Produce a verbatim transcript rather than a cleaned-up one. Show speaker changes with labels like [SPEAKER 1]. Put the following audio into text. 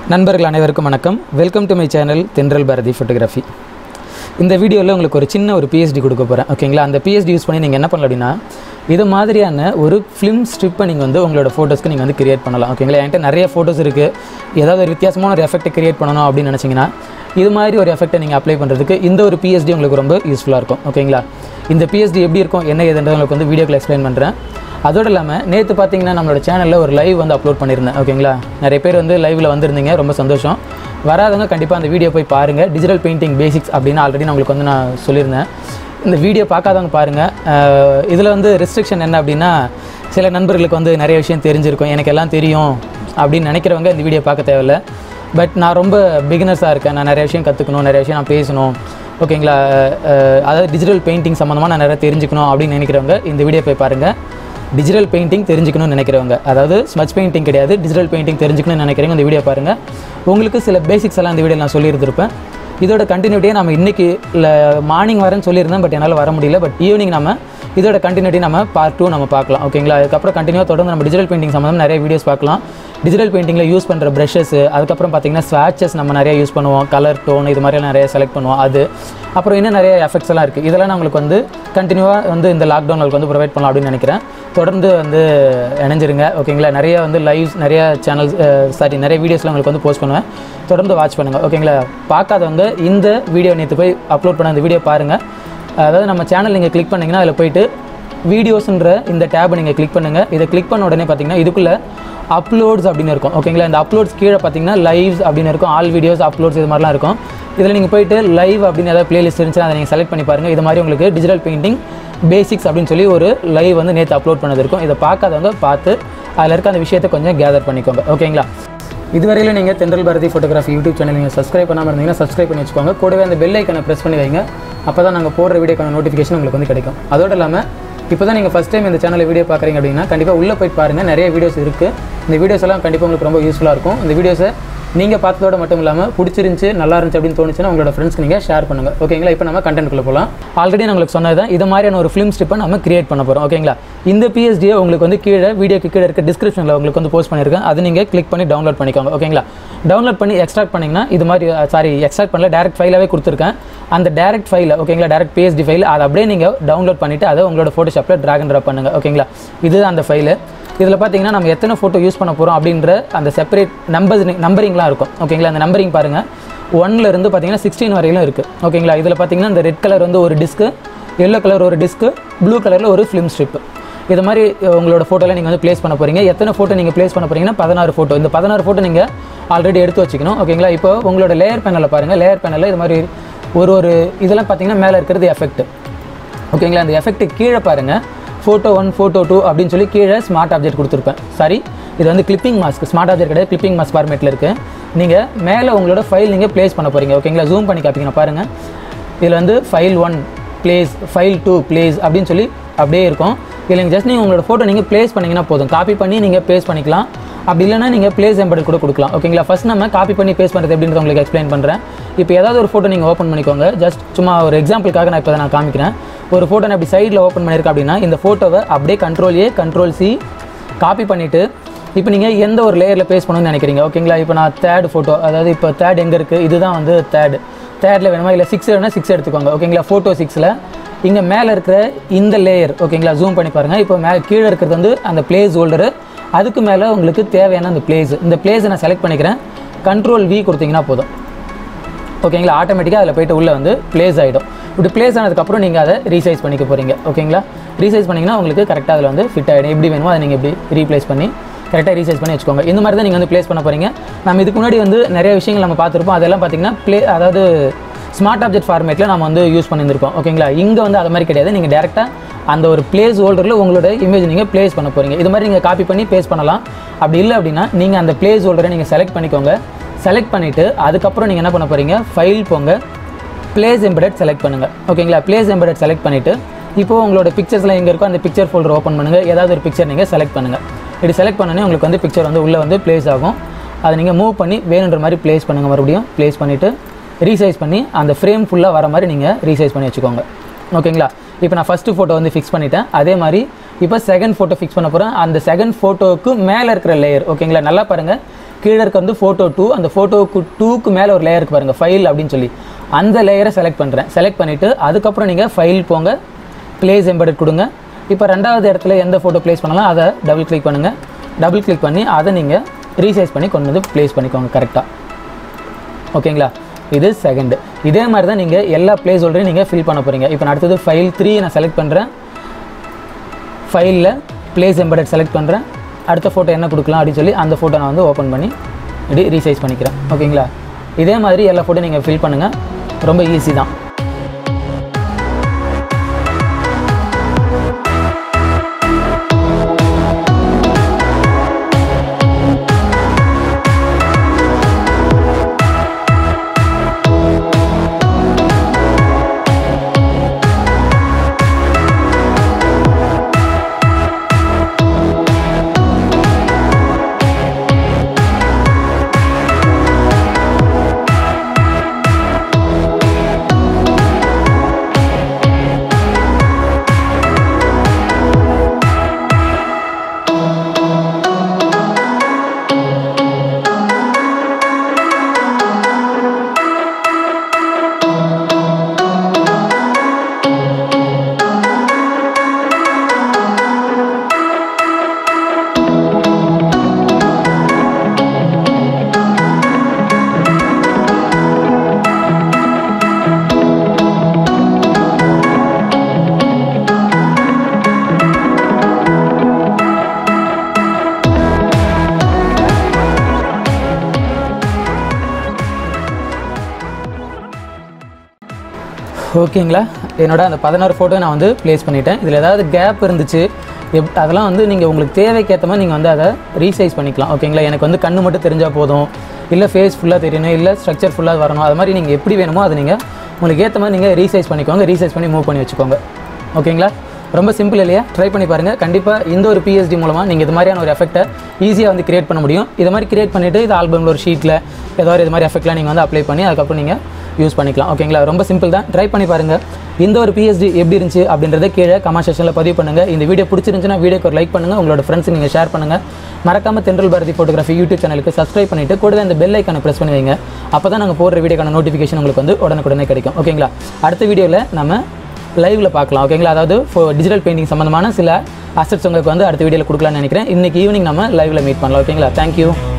[SPEAKER 1] நண்பர்கள் அனைவருக்கும் வணக்கம். வெல்கம் டு மை சேனல் தென்றல் பாரதி ஃபோட்டோகிராஃபி. இந்த வீடியோவில் உங்களுக்கு ஒரு சின்ன ஒரு பிஎஸ்டி கொடுக்க போகிறேன். ஓகேங்களா? அந்த பிஎஸ்டி யூஸ் பண்ணி நீங்கள் என்ன பண்ணலாம் அப்படின்னா, இது மாதிரியான ஒரு ஃபிலிம் ஸ்ட்ரிப்பை நீங்கள் வந்து உங்களோட ஃபோட்டோஸ்க்கு நீங்கள் வந்து கிரியேட் பண்ணலாம். ஓகேங்களா? என்கிட்ட நிறைய ஃபோட்டோஸ் இருக்குது. ஏதாவது ஒரு வித்தியாசமான ஒரு எஃபெக்ட்டை கிரியேட் பண்ணணும் அப்படின்னு நினச்சிங்கன்னா, இது மாதிரி ஒரு எஃபெக்ட்டை நீங்கள் அப்ளை பண்ணுறதுக்கு இந்த ஒரு பிஎஸ்டி உங்களுக்கு ரொம்ப யூஸ்ஃபுல்லாக இருக்கும். ஓகேங்களா? இந்த பிஎஸ்டி எப்படி இருக்கும், என்ன ஏதுன்றது உங்களுக்கு வந்து வீடியோக்குள்ள எக்ஸ்பிளைன் பண்ணுறேன். அதோடு இல்லாமல் நேற்று பார்த்தீங்கன்னா நம்மளோட சேனலில் ஒரு லைவ் வந்து அப்லோட் பண்ணியிருந்தேன். ஓகேங்களா? நிறைய பேர் வந்து லைவில் வந்திருந்தீங்க, ரொம்ப சந்தோஷம். வராதவங்க கண்டிப்பாக அந்த வீடியோ போய் பாருங்கள். டிஜிட்டல் பெயிண்டிங் பேசிக்ஸ் அப்படின்னு ஆல்ரெடி நான் உங்களுக்கு வந்து நான் சொல்லியிருந்தேன். இந்த வீடியோ பார்க்காதவங்க பாருங்கள். இதில் வந்து ரெஸ்ட்ரிக்ஷன் என்ன அப்படின்னா, சில நண்பர்களுக்கு வந்து நிறைய விஷயம் தெரிஞ்சிருக்கும், எனக்கு எல்லாம் தெரியும் அப்படின்னு நினைக்கிறவங்க இந்த வீடியோ பார்க்க தேவையில்லை. பட் நான் ரொம்ப பிகினர்ஸாக இருக்கேன், நான் நிறைய விஷயம் கற்றுக்கணும், நிறைய விஷயம் நான் பேசணும். ஓகேங்களா? அதாவது டிஜிட்டல் பெயிண்டிங் சம்மந்தமாக நான் நிறைய தெரிஞ்சுக்கணும் அப்படின்னு நினைக்கிறவங்க இந்த வீடியோ போய் பாருங்கள். டிஜிட்டல் பெயிண்டிங் தெரிஞ்சுக்கணும்னு நினைக்கிறவங்க, அதாவது ஸ்மச் பெயிண்டிங் கிடையாது, டிஜிட்டல் பெயிண்டிங் தெரிஞ்சுக்கணும்னு நினைக்கிறவங்க இந்த வீடியோ பாருங்கள். உங்களுக்கு சில பேசிக்ஸ் எல்லாம் இந்த வீடியோ நான் சொல்லியிருந்திருப்பேன். இதோட கண்டினியூட்டியே நம்ம இன்றைக்கி இல்லை மார்னிங் வரேன்னு சொல்லியிருந்தேன், பட் என்னால் வர முடியல. பட் ஈவினிங் நம்ம இதோட கண்டினியூட்டி நம்ம பார்ட் டூ நம்ம பார்க்கலாம். ஓகேங்களா? அதுக்கப்புறம் கண்டினியூவாக தொடர்ந்து நம்ம டிஜிட்டல் பெயிண்டிங் சம்மந்தம் நிறைய வீடியோஸ் பார்க்கலாம். டிஜிட்டல் பெயிண்டிங்கில் யூஸ் பண்ணுற ப்ரஷஸ், அதுக்கப்புறம் பார்த்திங்கன்னா ஸ்வாட்சஸ் நம்ம நிறைய யூஸ் பண்ணுவோம், கலர் டோன் இது மாதிரிலாம் நிறைய செலக்ட் பண்ணுவோம். அது அப்புறம் இன்னும் நிறைய எஃபெக்ட்ஸ் எல்லாம் இருக்குது. இதெல்லாம் நான் உங்களுக்கு வந்து கண்டினியூவாக வந்து இந்த லாக்டவுன் உங்களுக்கு வந்து ப்ரொவைட் பண்ணலாம் அப்படின்னு நினைக்கிறேன். தொடர்ந்து வந்து இணைஞ்சிருங்க. ஓகேங்களா? நிறைய வந்து லைவ்ஸ், நிறைய சேனல்ஸ், சாரி நிறைய வீடியோஸ்லாம் உங்களுக்கு வந்து போஸ்ட் பண்ணுவேன். தொடர்ந்து வாட்ச் பண்ணுங்கள். ஓகேங்களா? பார்க்காதவங்க இந்த வீடியோ நேற்று போய் அப்லோட் பண்ண அந்த வீடியோ பாருங்கள். அதாவது நம்ம சேனல் நீங்கள் கிளிக் பண்ணிங்கன்னா அதில் போய்ட்டு வீடியோஸ்ன்ற இந்த டேபை நீங்கள் கிளிக் பண்ணுங்கள். இதை கிளிக் பண்ண உடனே பார்த்தீங்கன்னா இதுக்குள்ளே அப்லோட்ஸ் அப்படின்னு இருக்கும். ஓகேங்களா? இந்த அப்லோட்ஸ் கீழே பார்த்தீங்கன்னா லைவ்ஸ் அப்படின்னு இருக்கும், ஆல் வீடியோஸ் அப்லோட்ஸ் இது மாதிரிலாம் இருக்கும். இதில் நீங்கள் போய்ட்டு லைவ் அப்படின்னு ஏதாவது பிளேலிஸ்ட் இருந்துச்சுன்னா அதை நீங்கள் செலக்ட் பண்ணி பாருங்கள். இது மாதிரி உங்களுக்கு டிஜிட்டல் பெயிண்டிங் பேசிக்ஸ் அப்படின்னு சொல்லி ஒரு லைவ் வந்து நேற்று அப்லோட் பண்ணது இருக்கும். இதை பார்க்காதவங்க பார்த்து அதில் இருக்க அந்த விஷயத்தை கொஞ்சம் கேதர் பண்ணிக்கோங்க. ஓகேங்களா? இதுவரையில் நீங்கள் Thendral Bharathi photography YouTube channel நீங்கள் சப்ஸ்கிரைப் பண்ணாமல் இருந்தீங்கன்னா சப்ஸ்கிரைப் பண்ணி வச்சுக்கோங்க. கூடவே அந்த பெல் ஐக்கனை ப்ரெஸ் பண்ணி வைங்க. அப்போ தான் நாங்கள் போடுற வீடியோக்கான நோட்டிஃபிகேஷன் உங்களுக்கு வந்து கிடைக்கும். அதோடு இல்லாமல் இப்போ தான் நீங்கள் ஃபஸ்ட் டைம் இந்த சேனலில் வீடியோ பார்க்குறீங்க அப்படின்னா கண்டிப்பாக உள்ளே போய் பாருங்கள். நிறைய வீடியோஸ் இருக்குது. இந்த வீடியோஸ் எல்லாம் கண்டிப்பாக உங்களுக்கு ரொம்ப யூஸ்ஃபுல்லாக இருக்கும். இந்த வீடியோஸை நீங்கள் பார்த்ததோட மட்டும் இல்லாமல் பிடிச்சிருந்துச்சி, நல்லா இருந்துச்சு அப்படின்னு தோணுச்சுன்னா உங்களோட ஃப்ரெண்ட்ஸ்க்கு நீங்கள் ஷேர் பண்ணுங்கள். ஓகேங்களா? இப்போ நம்ம கண்டென்ட்குள்ளே போகலாம். ஆல்ரெடி நான் உங்களுக்கு சொன்னது தான், இது மாதிரியான ஒரு ஃபிலிம் ஸ்ட்ரிப்பை நம்ம கிரியேட் பண்ண போகிறோம். ஓகேங்களா? இந்த பிஎஸ்டியை உங்களுக்கு வந்து கீழே வீடியோக்கு கீழே இருக்க டிஸ்கிரிப்ஷனில் உங்களுக்கு வந்து போஸ்ட் பண்ணியிருக்கேன். அதை நீங்கள் கிளிக் பண்ணி டவுன்லோட் பண்ணிக்கோங்க. ஓகேங்களா? டவுன்லோட் பண்ணி எக்ஸ்ட்ராக்ட் பண்ணிங்கன்னா இது மாதிரி, சாரி எக்ஸ்ட்ராக்ட் பண்ணல, டேரக்ட் ஃபைலாகவே கொடுத்துருக்கேன். அந்த டேரக்ட் ஃபைல், ஓகேங்களா, டேரக்ட் பிஎஸ்டி ஃபைல், அதை அப்படியே நீங்கள் டவுன்லோட் பண்ணிவிட்டு அதை உங்களோட ஃபோட்டோஷாப்பில் ட்ராக் அண்ட் ட்ராப் பண்ணுங்கள். ஓகேங்களா? இது அந்த ஃபைலு. இதில் பார்த்தீங்கன்னா நம்ம எத்தனை ஃபோட்டோ யூஸ் பண்ண போகிறோம் அப்படின்ற அந்த செப்பரேட் நம்பர்ஸ் நம்பரிங்லாம் இருக்கும். ஓகேங்களா? அந்த நம்பரிங் பாருங்கள், ஒன்லேருந்து பார்த்தீங்கன்னா சிக்ஸ்டீன் வரையிலும் இருக்குது. ஓகேங்களா? இதில் பார்த்தீங்கன்னா இந்த ரெட் கலர் வந்து ஒரு டிஸ்க்கு, எல்லோ கலர் ஒரு டிஸ்க்கு, ப்ளூ கலரில் ஒரு ஃபிலிம் ஸ்ட்ரிப்பு. இது மாதிரி உங்களோட ஃபோட்டோவில் நீங்கள் வந்து ப்ளேஸ் பண்ண போகிறீங்க. எத்தனை ஃபோட்டோ நீங்கள் ப்ளேஸ் பண்ண போகிறீங்கன்னா பதினாறு ஃபோட்டோ. இந்த பதினாறு ஃபோட்டோ நீங்கள் ஆல்ரெடி எடுத்து வச்சுக்கணும். ஓகேங்களா? இப்போ உங்களோட லேயர் பேனலில் பாருங்கள். லேயர் பேனலில் இது மாதிரி ஒரு ஒரு இதெல்லாம் பார்த்தீங்கன்னா மேலே இருக்கிறது எஃபெக்ட். ஓகேங்களா? அந்த எஃபெக்ட் கீழே பாருங்கள், ஃபோட்டோ ஒன், ஃபோட்டோ டூ அப்படின்னு சொல்லி கீழே ஸ்மார்ட் ஆப்ஜெக்ட் கொடுத்துருப்பேன். சாரி, இது வந்து கிளிப்பிங் மாஸ்க், ஸ்மார்ட் ஆப்ஜெக்ட் கிடையாது, கிளிப்பிங் மாஸ்க் ஃபார்மேட்டில் இருக்குது. நீங்கள் மேலே உங்களோட ஃபைல் நீங்கள் ப்ளேஸ் பண்ண போகிறீங்க. ஓகேங்களா? ஜூம் பண்ணி காப்பிங்கன்னா பாருங்கள். இதில் வந்து file one place, file two place அப்படின்னு சொல்லி அப்படியே இருக்கும். இதில் நீங்கள் ஜஸ்ட் நீங்கள் உங்களோட ஃபோட்டோ நீங்கள் ப்ளேஸ் பண்ணிங்கன்னா போதும். காப்பி பண்ணி நீங்கள் பேஸ்ட் பண்ணிக்கலாம். அப்படி இல்லைனா நீங்கள் ப்ளேஸ் எம்பெடட் கூட கொடுக்கலாம். ஓகேங்களா? ஃபஸ்ட் நம்ம காப்பி பண்ணி பேஸ்ட் பண்ணுறது எப்படின்றத உங்களுக்கு எக்ஸ்பிளைன் பண்ணுறேன். இப்போ ஏதாவது ஒரு ஃபோட்டோ நீங்கள் ஓப்பன் பண்ணிக்கோங்க. ஜஸ்ட் சும்மா ஒரு எக்ஸாம்பிளுக்காக நான் இப்போ நான் காமிக்கிறேன். ஒரு ஃபோட்டோ நான் இப்படி சைடில் ஓப்பன் பண்ணியிருக்கேன் அப்படின்னா இந்த ஃபோட்டோவை அப்படியே control A control C copy பண்ணிவிட்டு இப்போ நீங்கள் எந்த ஒரு லேயரில் பேஸ்ட் பண்ணணும்னு நினைக்கிறீங்க. ஓகேங்களா? இப்போ நான் தேர்ட் ஃபோட்டோ, அதாவது இப்போ தேர்ட் எங்கே இருக்குது, இதுதான் வந்து தேர்டு. தேர்டில் வேணுமா, இல்லை சிக்ஸ் வேணும்னா சிக்ஸ் எடுத்துக்கோங்க. ஓகேங்களா? ஃபோட்டோ சிக்ஸில் இங்கே மேலே இருக்கிற இந்த லேயர், ஓகேங்களா, ஜூம் பண்ணி பாருங்கள். இப்போ மே கீழே இருக்கிறது வந்து அந்த பிளேஸ் ஹோல்டரு, அதுக்கு மேலே உங்களுக்கு தேவையான அந்த பிளேஸ். இந்த பிளேஸை நான் செலக்ட் பண்ணிக்கிறேன். கண்ட்ரோல் வி கொடுத்தீங்கன்னா போதும். ஓகேங்களா? ஆட்டோமேட்டிக்காக அதில் போய்ட்டு உள்ளே வந்து பிளேஸ் ஆகிடும். இப்படி பிளேஸ் ஆனதுக்கப்புறம் நீங்கள் அதை ரீசைஸ் பண்ணிக்க போகிறீங்க. ஓகேங்களா? ரீசைஸ் பண்ணிங்கன்னா உங்களுக்கு கரெக்டாக அதில் வந்து ஃபிட் ஆகிடும். எப்படி வேணுமோ அதை நீங்கள் இப்படி ரீப்ளேஸ் பண்ணி கரெக்டாக ரீசைஸ் பண்ணி வச்சுக்கோங்க. இந்த மாதிரி தான் நீங்கள் வந்து ப்ளேஸ் பண்ண போகிறீங்க. நம்ம இதுக்கு முன்னாடி வந்து நிறைய விஷயங்கள் நம்ம பார்த்துருப்போம். அதெல்லாம் பார்த்திங்கன்னா ப்ளே, அதாவது ஸ்மார்ட் ஆப்ஜெக்ட் ஃபார்மேட்டில் நம்ம வந்து யூஸ் பண்ணியிருந்திருக்கோம். ஓகேங்களா? இங்கே வந்து அது மாதிரி கிடையாது. நீங்கள் டேரெக்டாக அந்த ஒரு பிளேஸ் ஹோல்டரில் உங்களோட இமேஜ் நீங்கள் ப்ளேஸ் பண்ண போகிறீங்க. இது மாதிரி நீங்கள் காப்பி பண்ணி பேஸ்ட் பண்ணலாம். அப்படி இல்லை அப்படின்னா நீங்கள் அந்த பிளேஸ் ஹோல்டரை நீங்கள் செலக்ட் பண்ணிக்கோங்க. செலக்ட் பண்ணிவிட்டு அதுக்கப்புறம் நீங்கள் என்ன பண்ண போகிறீங்க, ஃபைல் போங்க, பிளேஸ் எம்பெடட் செலக்ட் பண்ணுங்கள். ஓகேங்களா? பிளேஸ் எம்பெடட் செலக்ட் பண்ணிவிட்டு இப்போது உங்களோட பிக்சர்ஸ்லாம் எங்கே இருக்கோ அந்த பிக்சர் ஃபோல்டர் ஓப்பன் பண்ணுங்கள். ஏதாவது ஒரு பிக்சர் நீங்கள் செலக்ட் பண்ணுங்கள். இப்படி செலக்ட் பண்ணனே உங்களுக்கு வந்து பிக்சர் வந்து உள்ளே வந்து ப்ளேஸ் ஆகும். அதை நீங்கள் மூவ் பண்ணி வேணுன்ற மாதிரி ப்ளேஸ் பண்ணுங்கள். மறுபடியும் ப்ளேஸ் பண்ணிவிட்டு ரீசைஸ் பண்ணி அந்த ஃப்ரேம் ஃபுல்லாக வர மாதிரி நீங்கள் ரீசைஸ் பண்ணி வச்சுக்கோங்க. ஓகேங்களா? இப்போ நான் ஃபஸ்ட்டு ஃபோட்டோ வந்து ஃபிக்ஸ் பண்ணிட்டேன். அதே மாதிரி இப்போ செகண்ட் ஃபோட்டோ ஃபிக்ஸ் பண்ண போகிறேன். அந்த செகண்ட் ஃபோட்டோவுக்கு மேலே இருக்கிற லேயர், ஓகேங்களா, நல்லா பாருங்கள். கீழே இருக்க வந்து ஃபோட்டோ டூ, அந்த ஃபோட்டோக்கு டூக்கு மேலே ஒரு லேயருக்கு பாருங்கள் ஃபைல் அப்படின்னு சொல்லி அந்த லேயரை செலக்ட் பண்ணுறேன். செலக்ட் பண்ணிவிட்டு அதுக்கப்புறம் நீங்கள் ஃபைல் போங்க, ப்ளேஸ் எம்பெடட் கொடுங்க. இப்போ ரெண்டாவது இடத்துல எந்த ஃபோட்டோ ப்ளேஸ் பண்ணலாம் அதை டபுள் கிளிக் பண்ணுங்கள். டபுள் கிளிக் பண்ணி அதை நீங்கள் ரீசைஸ் பண்ணி கொண்டு வந்து ப்ளேஸ் பண்ணிக்கோங்க கரெக்டாக. ஓகேங்களா, இது செகண்டு. இதே மாதிரி தான் நீங்கள் எல்லா ப்ளேஸ் ஹோல்டரையும் நீங்கள் ஃபில் பண்ண போகிறீங்க. இப்போ நான் அடுத்தது ஃபைல் த்ரீ நான் செலக்ட் பண்ணுறேன். ஃபைலில் ப்ளேஸ் எம்பெடட் செலக்ட் பண்ணுறேன். அடுத்த ஃபோட்டோ என்ன கொடுக்கலாம் அப்படின்னு சொல்லி அந்த ஃபோட்டோ நான் வந்து ஓப்பன் பண்ணி இப்படி ரீசைஸ் பண்ணிக்கிறேன். ஓகேங்களா, இதே மாதிரி எல்லா ஃபோட்டோ நீங்கள் ஃபில் பண்ணுங்கள், ரொம்ப ஈஸி தான். ஓகேங்களா, என்னோட அந்த பதினாறு ஃபோட்டோ நான் வந்து ப்ளேஸ் பண்ணிட்டேன். இதில் ஏதாவது கேப் இருந்துச்சு எப் அதெல்லாம் வந்து நீங்கள் உங்களுக்கு தேவைக்கேற்ற மாதிரி நீங்கள் வந்து அதை ரீசைஸ் பண்ணிக்கலாம். ஓகேங்களா, எனக்கு வந்து கண்ணு மட்டும் தெரிஞ்சால் போதும், இல்லை ஃபேஸ் ஃபுல்லாக தெரியணும், இல்லை ஸ்ட்ரக்சர் ஃபுல்லாக வரணும், அது மாதிரி நீங்கள் எப்படி வேணுமோ அதை நீங்கள் உங்களுக்கு ஏற்ற மாதிரி நீங்கள் ரீசைஸ் பண்ணிக்கோங்க. ரீசைஸ் பண்ணி மூவ் பண்ணி வச்சுக்கோங்க. ஓகேங்களா, ரொம்ப சிம்பிள் இல்லையா? ட்ரை பண்ணி பாருங்கள். கண்டிப்பாக இந்த ஒரு பிஎஸ்டி மூலமாக நீங்கள் இது மாதிரியான ஒரு எஃபெக்ட்டை ஈஸியாக வந்து கிரியேட் பண்ண முடியும். இது மாதிரி கிரியேட் பண்ணிவிட்டு இது ஆல்பமில் ஒரு ஷீட்டில் ஏதாவது இது மாதிரி எஃபெக்ட்லாம் நீங்கள் வந்து அப்ளை பண்ணி அதுக்கப்புறம் நீங்கள் யூஸ் பண்ணிக்கலாம். ஓகேங்களா, ரொம்ப சிம்பிள் தான். ட்ரை பண்ணி பாருங்கள். இந்த ஒரு பிஎஸ்டி எப்படி இருந்துச்சு அப்படின்றத கீழே கமெண்ட் செக்ஷனில் பதிவு பண்ணுங்கள். இந்த வீடியோ பிடிச்சிருந்துச்சுன்னா வீடியோக்கு ஒரு லைக் பண்ணுங்கள், உங்களோட ஃப்ரெண்ட்ஸுக்கு நீங்கள் ஷேர் பண்ணுங்கள். மறக்காமல் தென்றல் பாரதி ஃபோட்டோகிராஃபி யூடியூப் சேனலுக்கு சப்ஸ்கிரைப் பண்ணிவிட்டு கூடவே இந்த பெல் ஐக்கானை ப்ரெஸ் பண்ணி வைங்க. அப்போ தான் நாங்கள் போடுற வீடியோக்கான நோட்டிஃபிகேஷன் உங்களுக்கு வந்து உடனுக்குடனே கிடைக்கும். ஓகேங்களா, அடுத்த வீடியோவில் நம்ம லைவில் பார்க்கலாம். ஓகேங்களா, அதாவது டிஜிட்டல் பெயிண்டிங் சம்மந்தமான சில அசெட்ஸ் உங்களுக்கு வந்து அடுத்த வீடியோவில் கொடுக்கலான்னு நினைக்கிறேன். இன்றைக்கி ஈவினிங் நம்ம லைவில் மீட் பண்ணலாம். ஓகேங்களா, தேங்க்யூ.